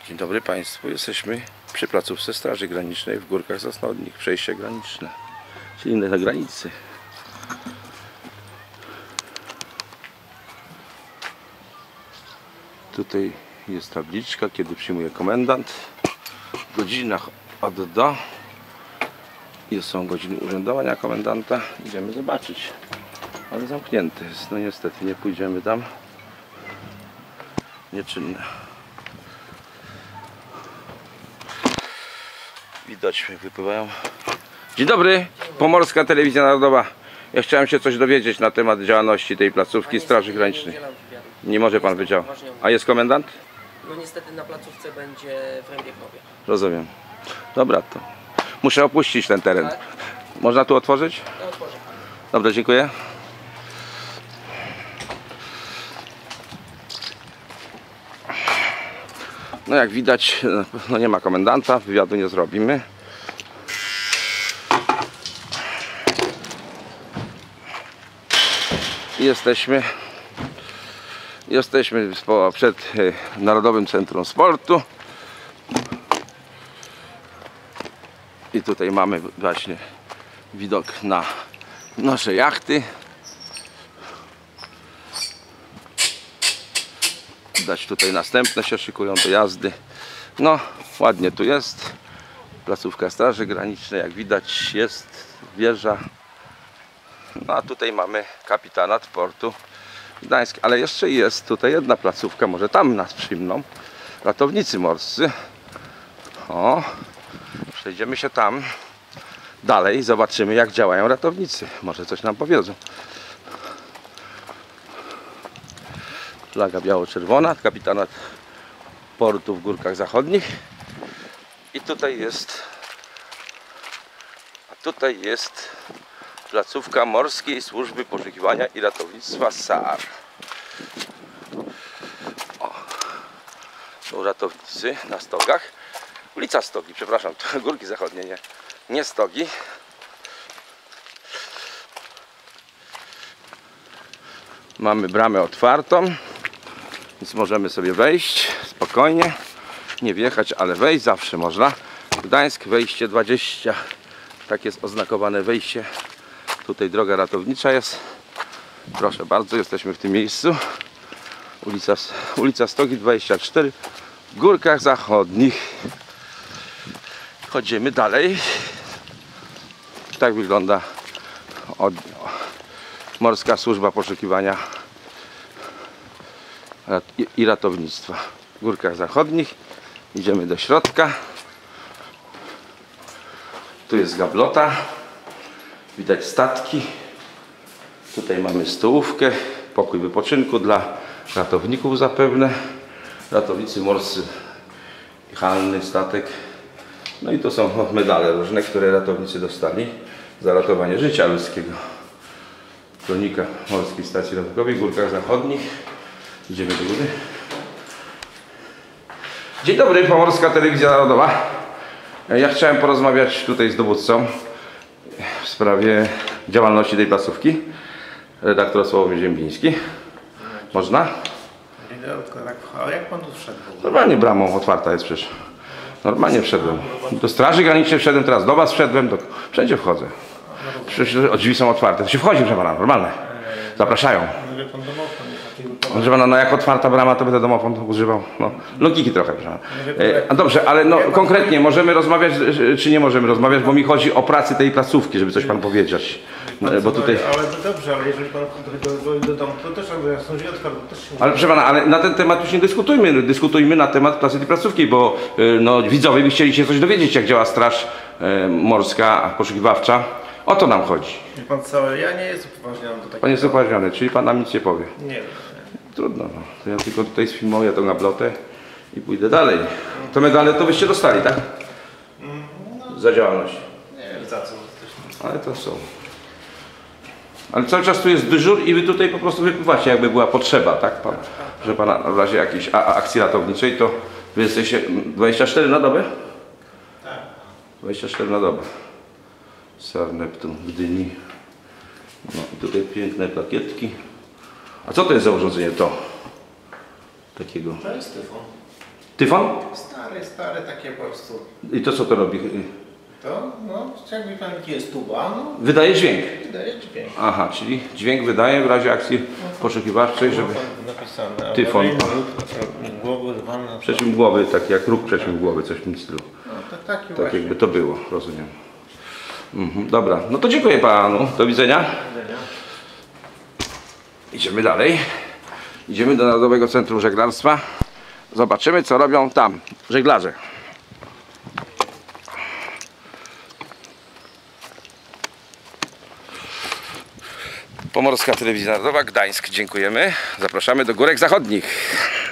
Dzień dobry Państwu, jesteśmy przy placówce Straży Granicznej w Górkach Zachodnich, przejście graniczne, czyli na granicy. Tutaj jest tabliczka, kiedy przyjmuje komendant, w godzinach od do. Są godziny urzędowania komendanta, idziemy zobaczyć, ale zamknięte jest, no niestety nie pójdziemy tam, nieczynne. Widać, jak wypływają. Dzień dobry, Pomorska Telewizja Narodowa. Ja chciałem się coś dowiedzieć na temat działalności tej placówki Straży Granicznej. Nie może pan wydział. A jest komendant? No niestety na placówce będzie w Rębiechowie. Rozumiem. Dobra, to muszę opuścić ten teren. Tak? Można tu otworzyć? Ja otworzę. Dobra, dziękuję. No jak widać, no nie ma komendanta, wywiadu nie zrobimy. Jesteśmy przed Narodowym Centrum Sportu. I tutaj mamy właśnie widok na nasze jachty. Widać, tutaj następne się szykują do jazdy. No, ładnie tu jest. Placówka Straży Granicznej, jak widać, jest wieża. No a tutaj mamy kapitanat portu Gdańsk. Ale jeszcze jest tutaj jedna placówka, może tam nas przyjmą. Ratownicy morscy. O, przejdziemy się tam dalej, zobaczymy, jak działają ratownicy. Może coś nam powiedzą. Flaga biało-czerwona, kapitanat portu w Górkach Zachodnich. I tutaj jest placówka Morskiej Służby Poszukiwania i Ratownictwa SAR. O, są ratownicy na stogach. Ulica Stogi, przepraszam, to Górki Zachodnie, nie Stogi. Mamy bramę otwartą, więc możemy sobie wejść spokojnie, nie wjechać, ale wejść zawsze można. Gdańsk, wejście 20, tak jest oznakowane wejście. Tutaj droga ratownicza jest. Proszę bardzo, jesteśmy w tym miejscu. Ulica Stogi 24 w Górkach Zachodnich. Chodzimy dalej. Tak wygląda Morska Służba Poszukiwania i Ratownictwa w Górkach Zachodnich. Idziemy do środka. Tu jest gablota. Widać statki. Tutaj mamy stołówkę, pokój wypoczynku dla ratowników zapewne. Ratownicy morscy, halny statek. No i to są medale różne, które ratownicy dostali za ratowanie życia ludzkiego. Kronika Morskiej Stacji Ratunkowej w Górkach Zachodnich. Idziemy do góry. Dzień dobry, Pomorska Telewizja Narodowa. Ja chciałem porozmawiać tutaj z dowódcą w sprawie działalności tej placówki. Redaktor Sławomir Ziembiński. Można? A jak pan tu wszedł? Normalnie bramą otwarta jest przecież. Normalnie wszedłem. Do Straży Granicznej wszedłem, teraz do was wszedłem, wszędzie wchodzę. Przecież drzwi są otwarte, to się wchodzi, proszę pana, normalne. Zapraszają. Proszę pana, no jak otwarta brama, to będę domofon używał. No, logiki trochę, proszę pana. Dobrze, ale no konkretnie możemy rozmawiać, czy nie możemy rozmawiać, bo mi chodzi o pracę tej placówki, żeby coś pan powiedzieć. Bo tutaj... Ale to dobrze, ale jeżeli pan do domu, to też jak są drzwi otwarte, to też się... Ale proszę pana, ale na ten temat już nie dyskutujmy. Dyskutujmy na temat pracy tej placówki, bo no, widzowie by chcieli się coś dowiedzieć, jak działa Straż Morska Poszukiwawcza. O to nam chodzi. Pan cały, ja nie jestem upoważniony do takiego. Pan jest upoważniony, czyli pan nam nic nie powie. Nie. Trudno, no. To ja tylko tutaj sfilmuję tą gablotę i pójdę dalej. To medale to byście dostali, tak? Za działalność. Nie wiem za co. Ale to są. Ale cały czas tu jest dyżur i wy tutaj po prostu wypływacie, jakby była potrzeba, tak? Że pana w razie jakiejś akcji ratowniczej, to wy jesteście 24 na dobę? Tak. 24 na dobę. SAR Neptun w Gdyni. No i tutaj piękne plakietki. A co to jest za urządzenie to? Takiego? To jest tyfon. Tyfon? Stare takie po prostu. I to co to robi? To, no, jakby tam jest tuba, no, Wydaje dźwięk. wydaje dźwięk. Aha, czyli dźwięk wydaje w razie akcji poszukiwawczej, żeby Napisane. Tyfon. Głowy rwane. przeciwgłowy, tak jak róg przeciwgłowy, coś w tym stylu. No, to taki Tak właśnie. jakby to było, rozumiem. Dobra, no to dziękuję panu. Do widzenia. Idziemy dalej. Idziemy do Narodowego Centrum Żeglarstwa. Zobaczymy, co robią tam żeglarze. Pomorska Telewizja Narodowa, Gdańsk. Dziękujemy. Zapraszamy do Górek Zachodnich.